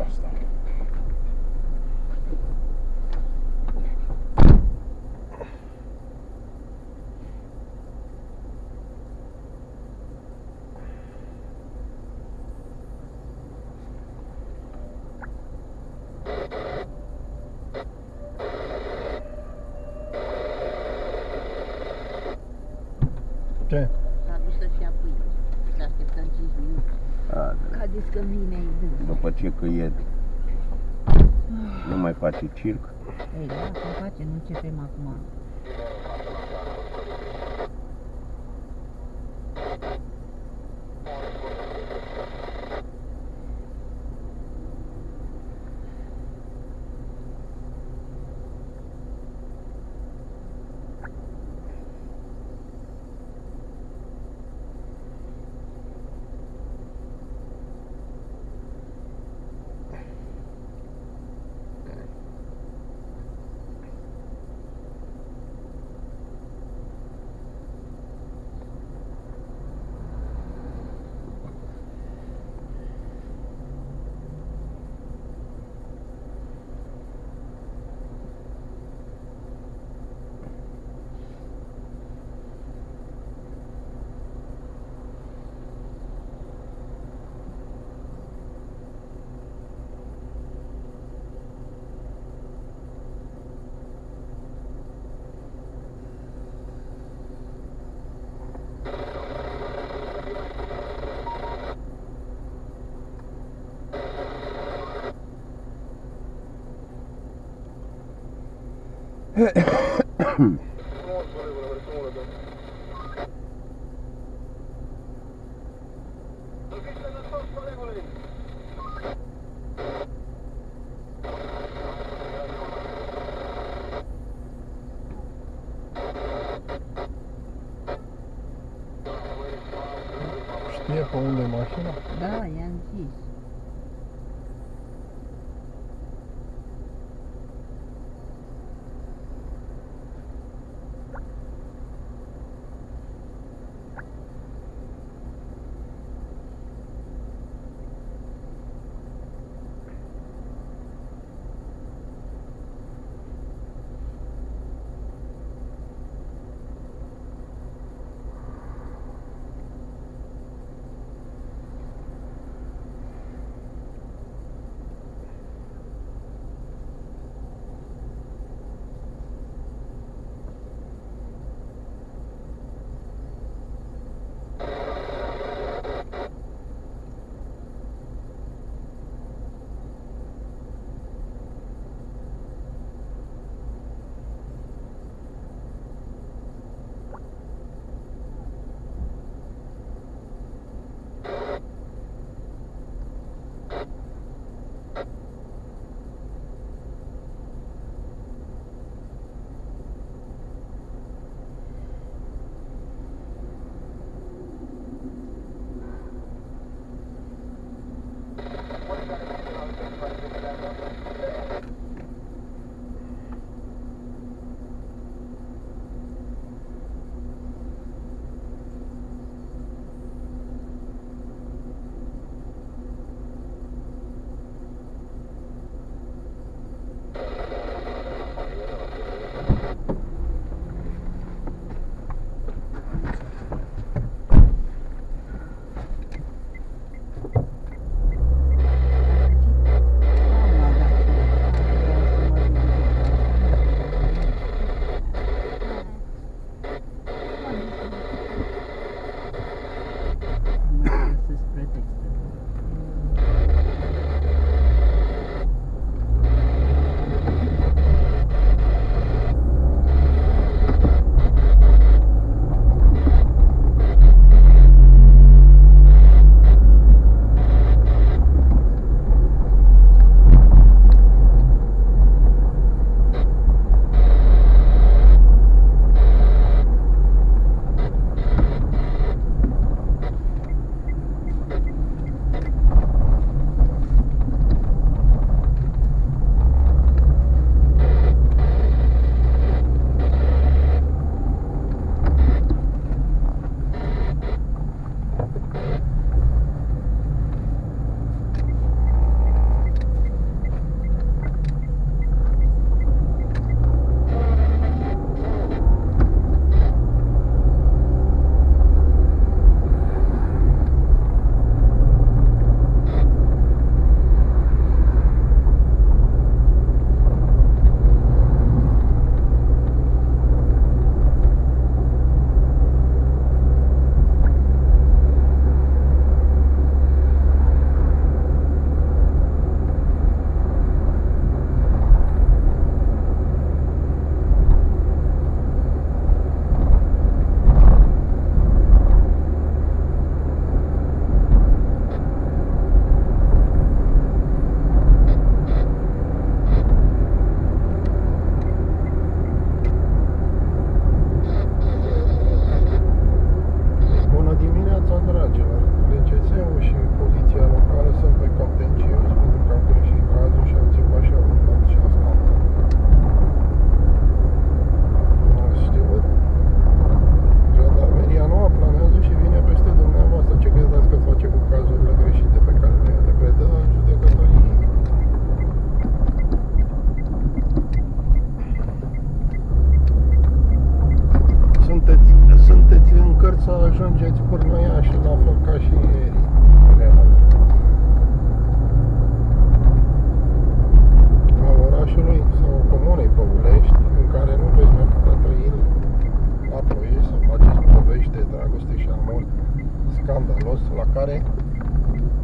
asta. Ce? S-a dus să-și ia pâine. Să așteptăm 5 minute. Ca zis că vine idând. După ce căiet nu mai face circ. Ei, da, cum face, nu începem acum. Știe pe unde e mașina? Da, i-am zis.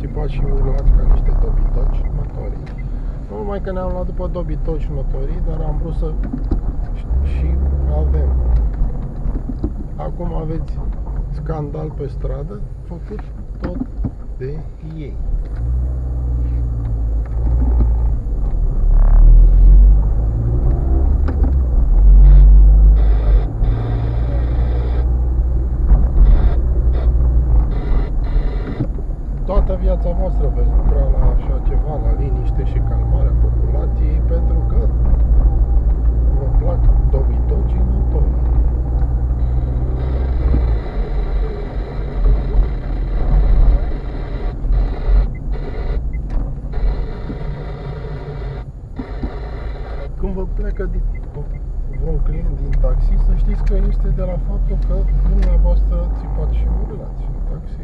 țipați și urlați ca niște dobitoci notorii. Nu numai că ne-am luat după dobitoci notorii, dar am vrut să și avem. Acum aveți scandal pe stradă, făcut tot de ei. Toată viața voastră veți lucra la așa ceva, la liniște și calmarea populației, pentru că vă plac dobitocii notori. Când vă plecă vreun client din taxi, să știți că este de la faptul că dumneavoastră țipați și urlați în taxi.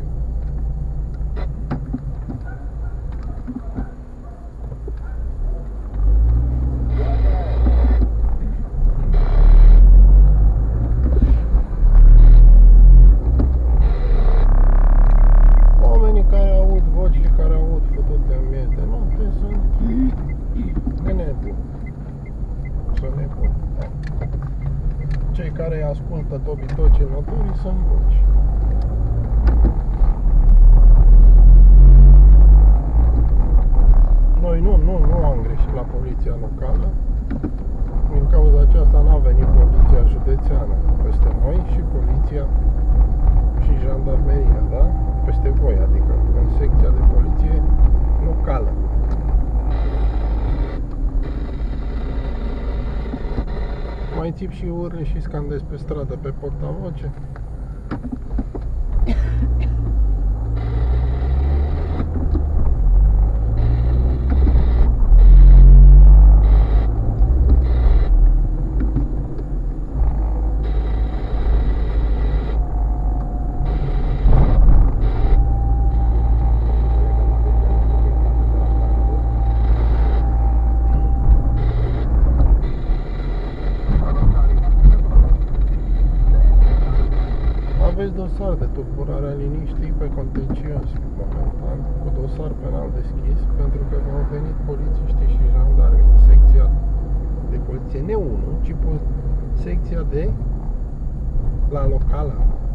Oamenii care aud voci și care aud fătute în miez de noapte sunt nebuni. Sunt nebuni. Cei care ascultă dobitocii notorii sunt voci. Noi nu am greșit la poliția locală. Din cauza aceasta n-a venit poliția județeană peste noi și poliția și jandarmeria, da? Peste voi, adică în secția de poliție locală. Mai țip și urli și scandez pe stradă pe portavoce. Aveți dosar de tulburare a liniștii pe contencios momentan, cu dosar penal deschis, pentru că v-au venit polițiștii și jandarmii în secția de poliție, ne 1, ci secția de la locală.